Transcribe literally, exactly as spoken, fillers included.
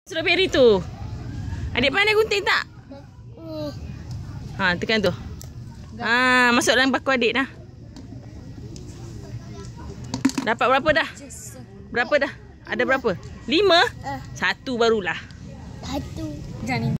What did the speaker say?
Strawberry tu. Adik pandai gunting tak? Ha, tekan tu. Ha, masuk dalam baku adik dah. Dapat berapa dah? Berapa dah? Ada berapa? Lima? Satu barulah. Satu. Jangan